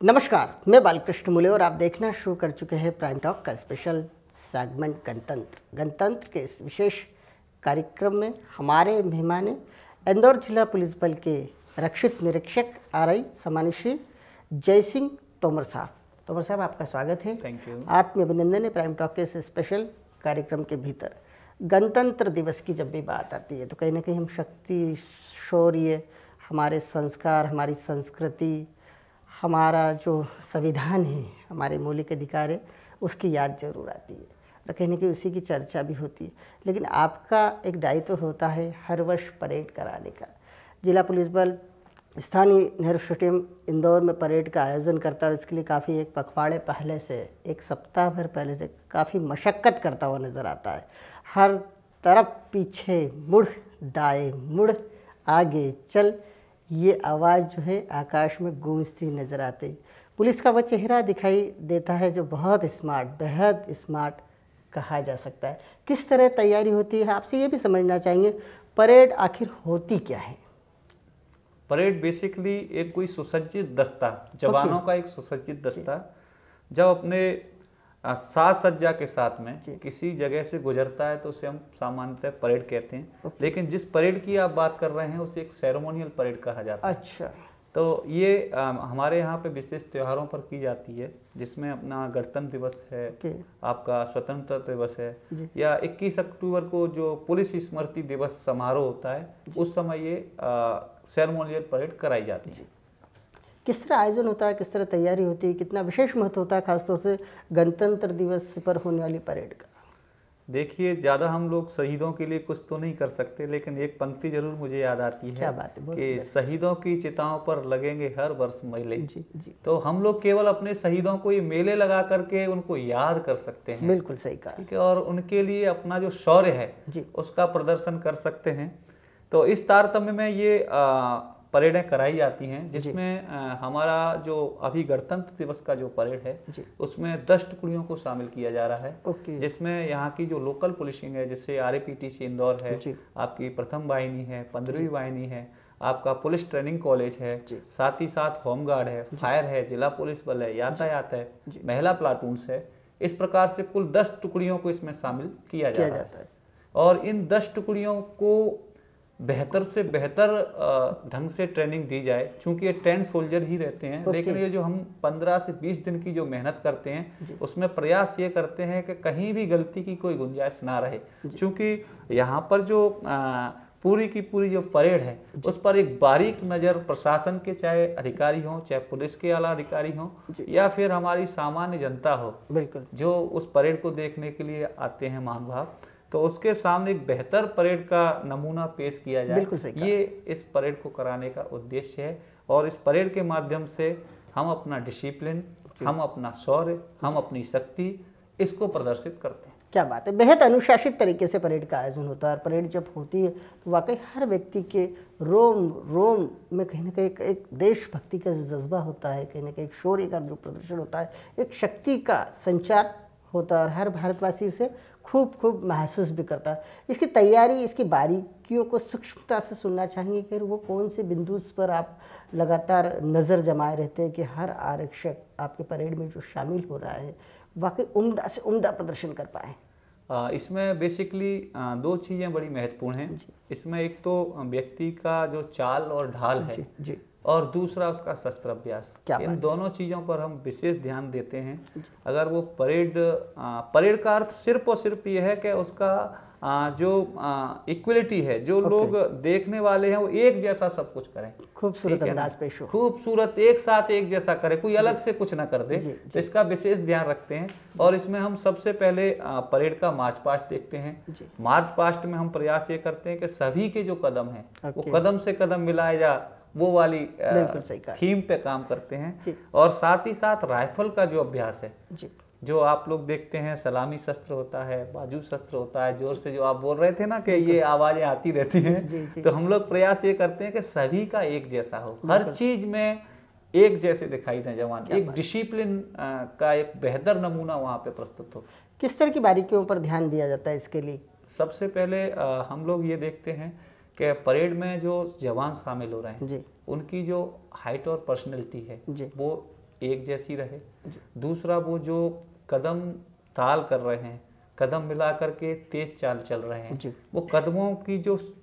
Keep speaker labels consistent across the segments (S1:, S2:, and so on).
S1: नमस्कार, मैं बालकृष्ण मुले और आप देखना शुरू कर चुके हैं प्राइम टॉक का स्पेशल सेगमेंट गणतंत्र के इस विशेष कार्यक्रम में हमारे मेहमान हैं इंदौर जिला पुलिस बल के रक्षित निरीक्षक RI सम्मानित श्री जय सिंह तोमर साहब। तोमर साहब, आपका स्वागत है।
S2: Thank you.
S1: आत्मीय अभिनंदन है प्राइम टॉक के इस स्पेशल कार्यक्रम के भीतर। गणतंत्र दिवस की जब भी बात आती है तो कहीं ना कहीं हम शक्ति, शौर्य, हमारे संस्कार, हमारी संस्कृति, हमारा जो संविधान है, हमारे मौलिक अधिकार है, उसकी याद जरूर आती है और कहीं ना कहीं उसी की चर्चा भी होती है। लेकिन आपका एक दायित्व होता है हर वर्ष परेड कराने का। जिला पुलिस बल स्थानीय नेहरू स्टेडियम इंदौर में परेड का आयोजन करता है और इसके लिए काफ़ी एक पखवाड़े पहले से, एक सप्ताह भर पहले से काफ़ी मशक्क़त करता हुआ नज़र आता है। हर तरफ पीछे मुड़, दाएं मुड़, आगे चल, ये आवाज़ जो है आकाश में गूंजती नज़र आती। पुलिस का वह चेहरा दिखाई देता है जो बहुत स्मार्ट, बेहद स्मार्ट कहा जा सकता है। किस तरह तैयारी होती है, आपसे ये भी समझना चाहेंगे परेड आखिर होती क्या है?
S2: परेड बेसिकली एक कोई सुसज्जित दस्ता, जवानों का एक सुसज्जित दस्ता जब अपने साज सज्जा के साथ में किसी जगह से गुजरता है तो उसे हम सामान्यतः परेड कहते हैं। लेकिन जिस परेड की आप बात कर रहे हैं उसे एक सेरेमोनियल परेड कहा जाता है।
S1: अच्छा।
S2: तो ये हमारे यहाँ पे विशेष त्योहारों पर की जाती है, जिसमें अपना गणतंत्र दिवस है, आपका स्वतंत्रता दिवस है, या 21 अक्टूबर को जो पुलिस स्मृति दिवस समारोह होता है, उस समय ये सेरेमोनियल परेड कराई जाती है।
S1: किस तरह आयोजन होता है, किस तरह तैयारी होती है, कितना विशेष महत्व होता है खासतौर से गणतंत्र दिवस पर होने वाली परेड का?
S2: देखिए, ज़्यादा हम लोग शहीदों के लिए कुछ तो नहीं कर सकते, लेकिन एक पंक्ति जरूर मुझे याद आती है।
S1: क्या बात है?
S2: कि शहीदों की चिताओं पर लगेंगे हर वर्ष मेले।
S1: जी जी।
S2: तो हम लोग केवल अपने शहीदों को ये मेले लगा करके उनको याद कर सकते हैं।
S1: बिल्कुल सही कहा।
S2: ठीक है, और उनके लिए अपना जो शौर्य है उसका प्रदर्शन कर सकते हैं। तो इस तारतम्य में ये परेडें कराई जाती हैं, जिसमें हमारा जो अभी गणतंत्र दिवस का जो परेड है उसमें 10 टुकड़ियों को शामिल किया जा रहा है। जिसमें यहाँ की जो लोकल पुलिसिंग है, जैसे RAPTC इंदौर है, आपकी प्रथम वाहिनी है, 15वीं वाहिनी है, आपका पुलिस ट्रेनिंग कॉलेज है, साथ ही साथ होमगार्ड है, फायर है, जिला पुलिस बल है, यातायात है, महिला प्लाटून्स है। इस प्रकार से कुल 10 टुकड़ियों को इसमें शामिल किया जाता है। और इन 10 टुकड़ियों को बेहतर से बेहतर ढंग से ट्रेनिंग दी जाए, क्योंकि ये ट्रेंड सोल्जर ही रहते हैं। लेकिन ये जो हम 15 से 20 दिन की जो मेहनत करते हैं उसमें प्रयास ये करते हैं कि कहीं भी गलती की कोई गुंजाइश ना रहे, क्योंकि यहाँ पर जो पूरी की पूरी जो परेड है उस पर एक बारीक नज़र प्रशासन के, चाहे अधिकारी हों, चाहे पुलिस के आला अधिकारी हों, या फिर हमारी सामान्य जनता हो, बिल्कुल, जो उस परेड को देखने के लिए आते हैं महानुभाव, तो उसके सामने एक बेहतर परेड का नमूना पेश किया जाए। ये इस परेड को कराने का उद्देश्य है। और इस परेड के माध्यम से हम अपना डिसिप्लिन, हम अपना शौर्य, हम अपनी शक्ति, इसको प्रदर्शित करते हैं।
S1: क्या बात है, बेहद अनुशासित तरीके से परेड का आयोजन होता है। और परेड जब होती है तो वाकई हर व्यक्ति के रोम रोम में कहीं ना कहीं एक देशभक्ति का जो जज्बा होता है, कहीं ना कहीं एक शौर्य का जो प्रदर्शन होता है, एक शक्ति का संचार होता है और हर भारतवासी उसे खूब खूब महसूस भी करता है। इसकी तैयारी, इसकी बारीकियों को सूक्ष्मता से सुनना चाहेंगे कि वो कौन से बिंदु पर आप लगातार नज़र जमाए रहते हैं कि हर आरक्षक आपके परेड में जो शामिल हो रहा है वाकई उम्दा से उम्दा प्रदर्शन कर पाए?
S2: इसमें बेसिकली 2 चीज़ें बड़ी महत्वपूर्ण हैं। इसमें एक तो व्यक्ति का जो चाल और ढाल है, और दूसरा उसका शस्त्र अभ्यास। इन दोनों चीज़ों पर हम विशेष ध्यान देते हैं। अगर वो परेड का अर्थ सिर्फ और सिर्फ ये है कि उसका जो इक्वलिटी है, जो लोग देखने वाले हैं वो एक जैसा सब कुछ करें,
S1: खूबसूरत अंदाज पेश हो,
S2: खूबसूरत एक साथ एक जैसा करे, कोई अलग से कुछ ना कर दे। तो इसका विशेष ध्यान रखते हैं। और इसमें हम सबसे पहले परेड का मार्च पास्ट देखते हैं। मार्च पास्ट में हम प्रयास ये करते हैं कि सभी के जो कदम है वो कदम से कदम मिलाए जा, वो वाली थीम पे काम करते हैं। और साथ ही साथ राइफल का जो अभ्यास है, जो आप लोग देखते हैं, सलामी शस्त्र होता है, बाजू शस्त्र होता है, जोर से जो आप बोल रहे थे ना कि ये आवाजें आती रहती हैं, तो हम लोग प्रयास ये करते हैं कि सभी का एक जैसा हो, हर चीज में एक जैसे दिखाई दें जवान, एक डिसिप्लिन का एक बेहतर नमूना वहाँ पे प्रस्तुत हो।
S1: किस तरह की बारीकियों पर ध्यान दिया जाता है इसके लिए?
S2: सबसे पहले हम लोग ये देखते हैं कि परेड में जो जवान शामिल हो रहे हैं उनकी जो हाइट और पर्सनैलिटी है वो एक जैसी रहे। दूसरा, वो जो कदम ताल कर रहे हैं, कदम मिला करके तेज चाल चल रहे हैं, वो कदमों की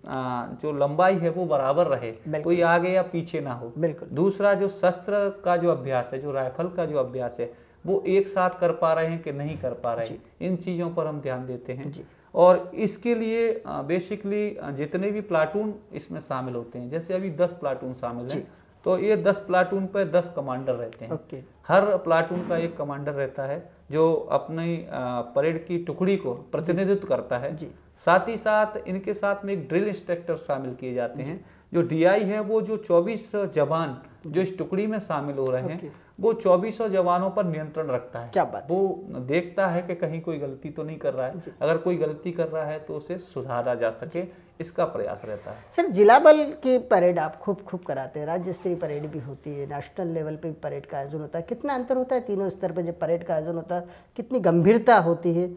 S2: जो लंबाई है वो बराबर रहे, कोई आगे या पीछे ना हो। दूसरा, जो शस्त्र का जो अभ्यास है, जो राइफल का जो अभ्यास है, वो एक साथ कर पा रहे हैं कि नहीं कर पा रहे हैं, इन चीजों पर हम ध्यान देते हैं। और इसके लिए बेसिकली जितने भी प्लाटून इसमें शामिल होते हैं, जैसे अभी 10 प्लाटून शामिल हैं, तो ये 10 प्लाटून पे 10 कमांडर रहते हैं। हर प्लाटून का एक कमांडर रहता है जो अपनी परेड की टुकड़ी को प्रतिनिधित्व करता है। साथ ही साथ इनके साथ में एक ड्रिल इंस्ट्रक्टर शामिल किए जाते हैं। जो डीआई है, वो जो 24 जवान जो इस टुकड़ी में शामिल हो रहे हैं, वो 24 जवानों पर नियंत्रण रखता है।
S1: क्या बात?
S2: वो देखता है कि कहीं कोई गलती तो नहीं कर रहा है, अगर कोई गलती कर रहा है तो उसे सुधारा जा सके, इसका प्रयास रहता है।
S1: सर, जिला बल की परेड आप खूब कराते हैं, राज्य स्तरीय परेड भी होती है, नेशनल लेवल पे भी परेड का आयोजन होता है, कितना अंतर होता है तीनों स्तर पर जब परेड का आयोजन होता है, कितनी गंभीरता होती है?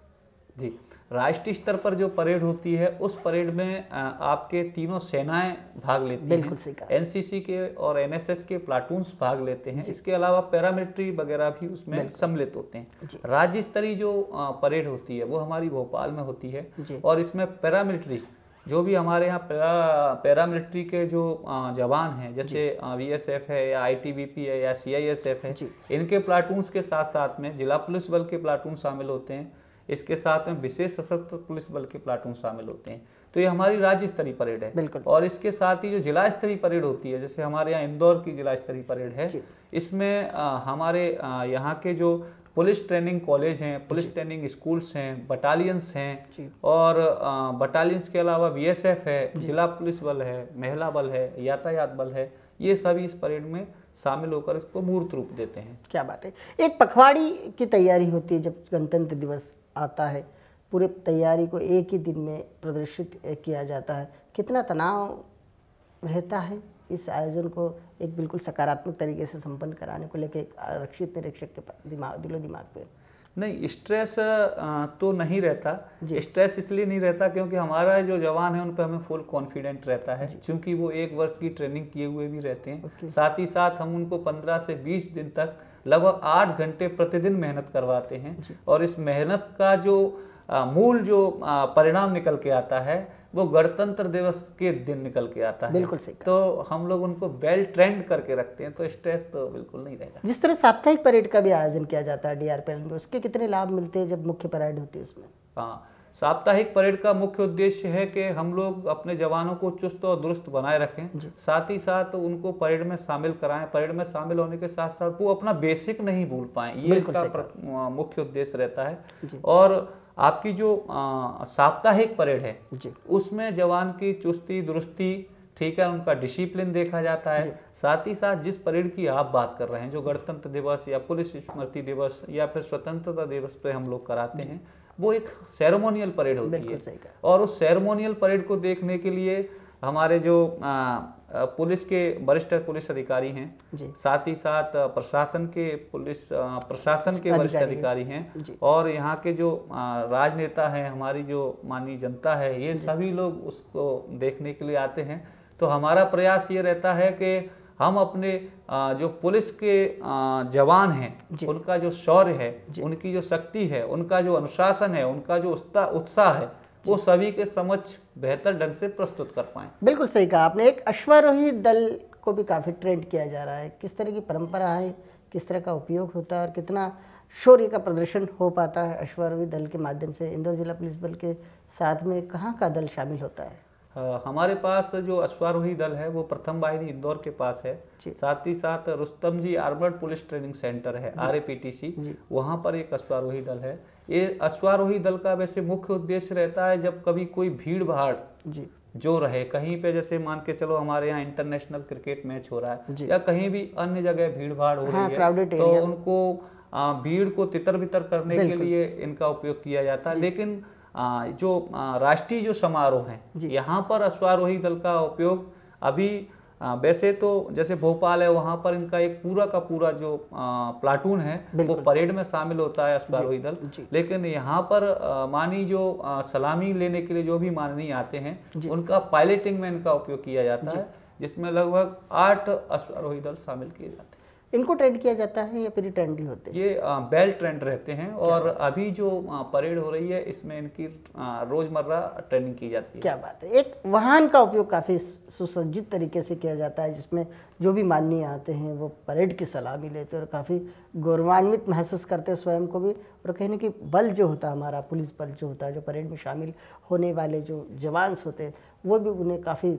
S2: जी, राष्ट्रीय स्तर पर जो परेड होती है, उस परेड में आपके तीनों सेनाएं भाग लेती हैं। एनसीसी के और एनएसएस के प्लाटून्स भाग लेते हैं। इसके अलावा पैरामिलिट्री वगैरह भी उसमें सम्मिलित होते हैं। राज्य स्तरीय जो परेड होती है वो हमारी भोपाल में होती है, और इसमें पैरामिलिट्री जो भी हमारे यहाँ पैरामिलिट्री के जो जवान हैं, जैसे बीएसएफ है या आईटीबीपी है या सीआईएसएफ है, इनके प्लाटून्स के साथ साथ में जिला पुलिस बल के प्लाटून शामिल होते हैं। इसके साथ में विशेष सशस्त्र पुलिस बल के प्लाटून शामिल होते हैं। तो ये हमारी राज्य स्तरीय परेड है। और इसके साथ ही जो जिला स्तरीय परेड होती है, जैसे हमारे यहाँ इंदौर की जिला स्तरीय परेड है, इसमें हमारे यहाँ के जो पुलिस ट्रेनिंग कॉलेज हैं, पुलिस ट्रेनिंग स्कूल्स हैं, बटालियंस हैं, और बटालियंस के अलावा बीएसएफ है, जिला पुलिस बल है, महिला बल है, यातायात बल है, ये सभी इस परेड में शामिल होकर इसको मूर्त रूप देते हैं।
S1: क्या बात है। एक पखवाड़ी की तैयारी होती है जब गणतंत्र दिवस आता है, पूरे तैयारी को एक ही दिन में प्रदर्शित किया जाता है, कितना तनाव रहता है इस आयोजन को एक बिल्कुल सकारात्मक तरीके से संपन्न कराने को लेकर आरक्षित निरीक्षक के दिमाग पे?
S2: नहीं, स्ट्रेस तो नहीं रहता। स्ट्रेस इसलिए नहीं रहता क्योंकि हमारा जो जवान है उन पर हमें फुल कॉन्फिडेंट रहता है, क्योंकि वो 1 वर्ष की ट्रेनिंग किए हुए भी रहते हैं। साथ ही साथ हम उनको 15 से 20 दिन तक लगभग 8 घंटे प्रतिदिन मेहनत करवाते हैं, और इस मेहनत का जो मूल जो परिणाम निकल के आता है वो गणतंत्र दिवस के दिन निकल के आता है।
S1: बिल्कुल सही।
S2: तो हम लोग उनको वेल ट्रेंड करके रखते हैं, तो स्ट्रेस तो बिल्कुल नहीं रहेगा।
S1: जिस तरह साप्ताहिक परेड का भी आयोजन किया जाता है डीआरपीएल में, उसके कितने लाभ मिलते हैं जब मुख्य परेड होती है उसमें?
S2: हाँ, साप्ताहिक परेड का मुख्य उद्देश्य है कि हम लोग अपने जवानों को चुस्त और दुरुस्त बनाए रखें, साथ ही साथ उनको परेड में शामिल कराएं। परेड में शामिल होने के साथ साथ वो अपना बेसिक नहीं भूल पाएं, ये इसका मुख्य उद्देश्य रहता है। और आपकी जो साप्ताहिक परेड है उसमें जवान की चुस्ती दुरुस्ती, ठीक है, उनका डिसिप्लिन देखा जाता है। साथ ही साथ जिस परेड की आप बात कर रहे हैं, जो गणतंत्र दिवस या पुलिस स्मृति दिवस या फिर स्वतंत्रता दिवस पे हम लोग कराते हैं, वो एक सेरेमोनियल परेड होती है। और उस सेरेमोनियल परेड को देखने के लिए हमारे जो पुलिस के वरिष्ठ पुलिस अधिकारी हैं, साथ ही साथ प्रशासन के वरिष्ठ अधिकारी हैं, और यहाँ के जो राजनेता हैं, हमारी जो माननीय जनता है, ये सभी लोग उसको देखने के लिए आते हैं। तो हमारा प्रयास ये रहता है कि हम अपने जो पुलिस के जवान हैं, उनका जो शौर्य है, उनकी जो शक्ति है, उनका जो अनुशासन है, उनका जो उत्साह है, वो सभी के समक्ष बेहतर ढंग से प्रस्तुत कर पाएं।
S1: बिल्कुल सही कहा आपने। एक अश्वारोही दल को भी काफ़ी ट्रेंड किया जा रहा है, किस तरह की परंपरा है, किस तरह का उपयोग होता है और कितना शौर्य का प्रदर्शन हो पाता है अश्वारोही दल के माध्यम से? इंदौर जिला पुलिस बल के साथ में कहाँ का दल शामिल होता है?
S2: हमारे पास जो अश्वारोही दल है वो प्रथम वाहिनी इंदौर के पास है। साथ ही साथ Rustam ji armoured police training centre है, RAPTC, वहाँ पर एक अश्वारोही दल है। ये अश्वारोही दल का वैसे मुख्य उद्देश्य रहता है जब कभी कोई भीड़ भाड़ जो रहे कहीं पे, जैसे मान के चलो हमारे यहाँ इंटरनेशनल क्रिकेट मैच हो रहा है या कहीं भी अन्य जगह भीड़ भाड़ हो रही है, तो उनको भीड़ को तितर बितर करने के लिए इनका उपयोग किया जाता है। लेकिन जो राष्ट्रीय जो समारोह हैं, यहाँ पर अश्वारोही दल का उपयोग अभी वैसे तो जैसे भोपाल है, वहाँ पर इनका एक पूरा का पूरा जो प्लाटून है वो परेड में शामिल होता है अश्वारोही दल। लेकिन यहाँ पर मानी जो सलामी लेने के लिए जो भी माननीय आते हैं, उनका पायलटिंग में इनका उपयोग किया जाता है, जिसमें लगभग 8 अश्वारोही दल शामिल किए जाते हैं।
S1: इनको ट्रेंड किया जाता है या फिर ट्रेंड ही होते हैं?
S2: ये वेल ट्रेंड रहते हैं और अभी जो परेड हो रही है इसमें इनकी रोजमर्रा ट्रेनिंग की जाती है।
S1: क्या बात है। एक वाहन का उपयोग काफ़ी सुसज्जित तरीके से किया जाता है जिसमें जो भी माननीय आते हैं वो परेड की सलामी लेते हैं और काफ़ी गौरवान्वित महसूस करते हैं स्वयं को भी, और कहीं ना कहीं बल जो होता है हमारा पुलिस बल जो होता है, जो परेड में शामिल होने वाले जो जवान होते हैं वो भी उन्हें काफ़ी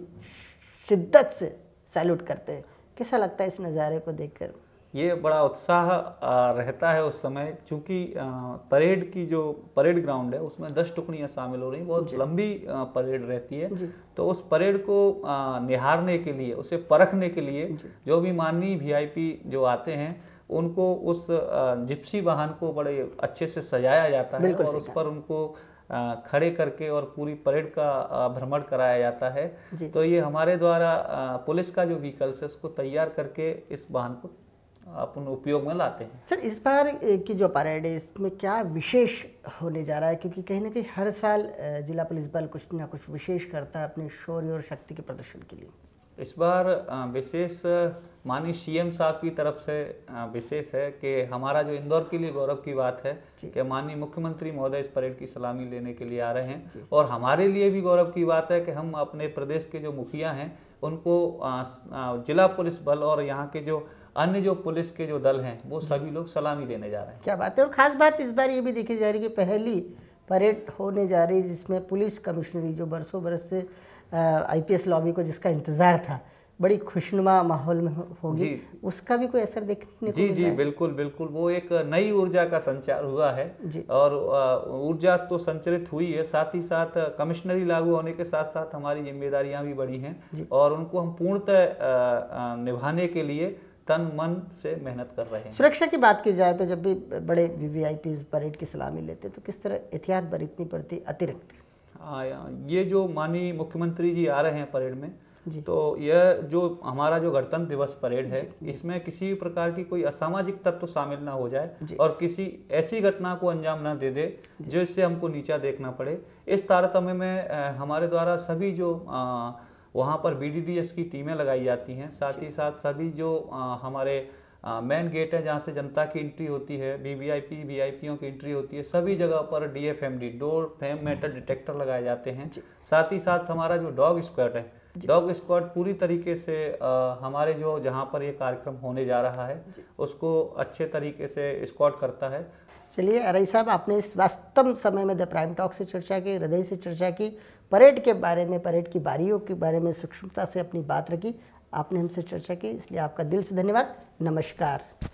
S1: शिद्दत से सैल्यूट करते हैं। कैसा लगता है इस नज़ारे को देखकर?
S2: ये बड़ा उत्साह रहता है उस समय, क्योंकि परेड की जो परेड ग्राउंड है उसमें 10 टुकड़ियाँ शामिल हो रही, बहुत लंबी परेड रहती है। तो उस परेड को निहारने के लिए, उसे परखने के लिए जो भी माननीय वीआईपी जो आते हैं उनको उस जिप्सी वाहन को बड़े अच्छे से सजाया जाता है और उस पर उनको खड़े करके और पूरी परेड का भ्रमण कराया जाता है। तो ये हमारे द्वारा पुलिस का जो व्हीकल्स है उसको तैयार करके इस वाहन को अपन उपयोग में लाते हैं।
S1: सर, इस बार की जो परेड है इसमें क्या विशेष होने जा रहा है, क्योंकि कहीं ना कहीं हर साल जिला पुलिस बल कुछ ना कुछ विशेष करता है अपने शौर्य और शक्ति के प्रदर्शन के लिए?
S2: इस बार विशेष माननीय सीएम साहब की तरफ से विशेष है कि हमारा जो इंदौर के लिए गौरव की बात है कि माननीय मुख्यमंत्री महोदय इस परेड की सलामी लेने के लिए आ रहे हैं, और हमारे लिए भी गौरव की बात है कि हम अपने प्रदेश के जो मुखिया हैं उनको जिला पुलिस बल और यहाँ के जो अन्य जो पुलिस के जो दल हैं वो सभी लोग सलामी देने जा रहे हैं।
S1: क्या बात है। और ख़ास बात इस बार ये भी देखी जा रही है कि पहली परेड होने जा रही है जिसमें पुलिस कमिश्नरी जो बरसों बरस से आईपीएस लॉबी को जिसका इंतज़ार था, बड़ी खुशनुमा माहौल में होगी, उसका भी कोई असर देखने को
S2: जी बिल्कुल बिल्कुल। वो एक नई ऊर्जा का संचार हुआ है और ऊर्जा तो संचरित हुई है, साथ ही साथ कमिश्नरी लागू होने के साथ साथ हमारी जिम्मेदारियां भी बढ़ी हैं और उनको हम पूर्णतः निभाने के लिए तन मन से मेहनत कर रहे हैं।
S1: सुरक्षा की बात की जाए तो जब भी बड़े वीवीआईपी परेड की सलामी लेते तो किस तरह एहतियात बरतनी पड़ती अतिरिक्त?
S2: ये जो माननीय मुख्यमंत्री जी आ रहे हैं परेड में, तो यह जो हमारा जो गणतंत्र दिवस परेड है इसमें किसी भी प्रकार की कोई असामाजिक तत्व शामिल ना हो जाए और किसी ऐसी घटना को अंजाम ना दे दे जो इससे हमको नीचा देखना पड़े। इस तारतम्य में हमारे द्वारा सभी जो वहाँ पर बीडीडीएस की टीमें लगाई जाती हैं, साथ ही साथ सभी जो हमारे मेन गेट है जहाँ से जनता की एंट्री होती है, वीवीआईपी वीआईपीओं की एंट्री होती है, सभी जगह पर DFMD door frame metal detector लगाए जाते हैं। साथ ही साथ हमारा जो डॉग स्क्वाड है, डॉग स्क्वाड पूरी तरीके से हमारे जो जहाँ पर ये कार्यक्रम होने जा रहा है उसको अच्छे तरीके से स्क्वाड करता है।
S1: चलिए आरआई साहब, आपने इस वास्तव समय में द प्राइम टॉक से चर्चा की, हृदय से चर्चा की, परेड के बारे में, परेड की बारियों के बारे में सूक्ष्मता से अपनी बात रखी, आपने हमसे चर्चा की, इसलिए आपका दिल से धन्यवाद। नमस्कार।